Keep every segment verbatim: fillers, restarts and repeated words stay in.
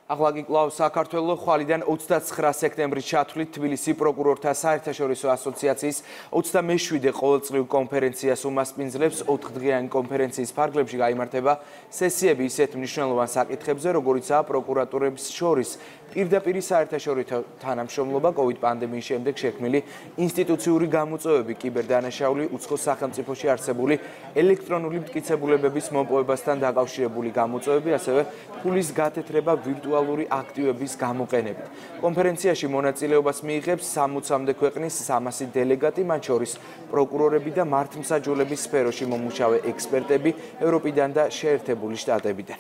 ახლა კი კვლავ საქართველოს ხვალიდან ოცდაცხრა სექტემბრის ჩათვლით თბილისი პროკურორთა საერთაშორისო ასოციაციის ოცდამეშვიდე ყოველწლიურ კონფერენციას უმასპინძლებს. ოთხდღიანი კონფერენციის ფარგლებში გაიმართება სესიები ისეთ მნიშვნელოვან საკითხებზე, როგორიცაა პროკურატურების შორის პირდაპირ საერთაშორისო თანამშრომლობა, კოვიდ პანდემიის შემდეგ შექმნილი ინსტიტუციური გამოწვევები, კიბერდანაშაული, უცხო სახელმწიფოში არსებული ელექტრონული მტკიცებულებების მოპოვებასთან დაკავშირებული გამოწვევები, ასევე ფულის გათეთრება ვირტუალური აქტივების გამოყენებით. კონფერენციაში მონაწილეობას მიიღებს სამოცამდე ქვეყნის სამასი დელეგატი, მათ შორის პროკურორები და მართლმსაჯულების სფეროში მომუშავე ექსპერტები ევროპიდან და შეერთებული შტატებიდან.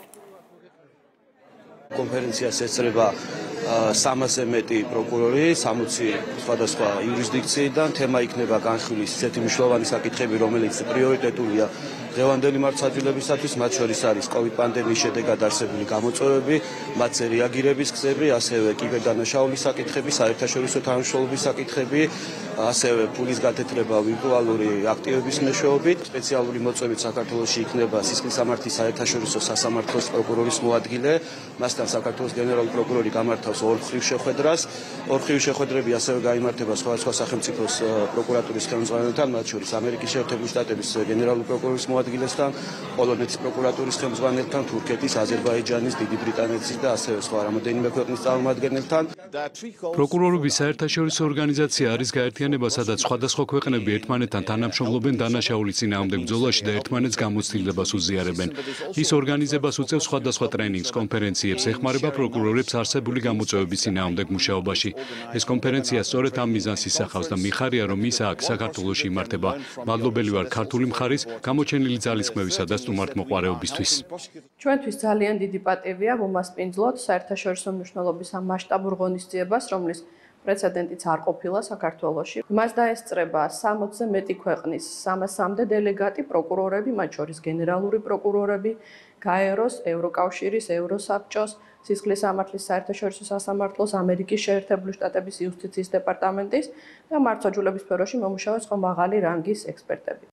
კონფერენციას ესწრება სამასზე მეტი პროკურორი, სამოცი სხვადასხვა იურისდიქციიდან. თემა იქნება განხილვის ისეთი მნიშვნელოვანი საკითხები, რომელიც პრიორიტეტულია დღევანდელი მართლმსაჯულებისათვის, მათ შორის არის კოვიდ პანდემიის შედეგად არსებული გამოწვევები, მათზე რეაგირების გზები, ასევე კიბერდანაშაულის საკითხები, საერთაშორისო თანამშრომლობის საკითხები, ასევე ფულის გათეთრება ვირტუალური აქტივების მეშვეობით. სპეციალური მოწვევით საქართველოში იქნება სისხლის სამართლის საერთაშორისო სასამართლოს პროკურორის მოადგილე, მასთან საქართველოს გენერალური პროკურორი გამართავს ორმხრივ შეხვედრას. ორმხრივი შეხვედრები ასევე გაიმართება სხვადასხვა სახელმწიფოს პროკურატურის ხელმძღვანელთან, მათ შორის ამერიკის შეერთებული შტატების გენერალური პროკურორის მოადგილესთან, პოლონეთის პროკურატურის ხელმძღვანელთან, თურქეთის, აზერბაიჯანის, დიდი ბრიტანეთის და ასევე სხვა რამოდენიმე ქვეყნის წარმომადგენელთან. პროკურორობის საერთაშორისო ორგანიზაცია არის გაერთიანება, სადაც სხვადასხვა ქვეყნები ერთმანეთთან თანამშრომლობენ დანაშაულის წინააღმდეგ ბრძოლაში და ერთმანეთს გამოცდილებას უზიარებენ. ის ორგანიზებას უწევს სხვადასხვა ტრენინგს, კონფერენციებს, ეხმარება პროკურორებს არსებული გამოწვევების წინააღმდეგ მუშაობაში. ეს კონფერენცია სწორედ ამ მიზანს ისახავს და მიხარია, რომ ის აქ საქართველოში იმართება. მადლობელი ვარ ქართული მხარის გამოჩენილი ძალისხმევისა და სტუმართმოყვარეობისთვის. ჩვენთვის ძალიან დიდი პატივია მომასპინძლოთ საერთაშორისო მნიშვნელობის ამ მასშტაბურ ღონისძიებას, რომლის პრეცედენტიც არ ყოფილა საქართველოში. მას დაესწრება სამოცზე მეტი ქვეყნის სამასამდე დელეგატი, პროკურორები, მათ შორის გენერალური პროკურორები, გაეროს, ევროკავშირის, ევროსაბჭოს, სისხლის სამართლის საერთაშორისო სასამართლოს, ამერიკის შეერთებული შტატების იუსტიციის დეპარტამენტის და მართლმსაჯულების სფეროში მომუშავე სხვა მაღალი რანგის ექსპერტები.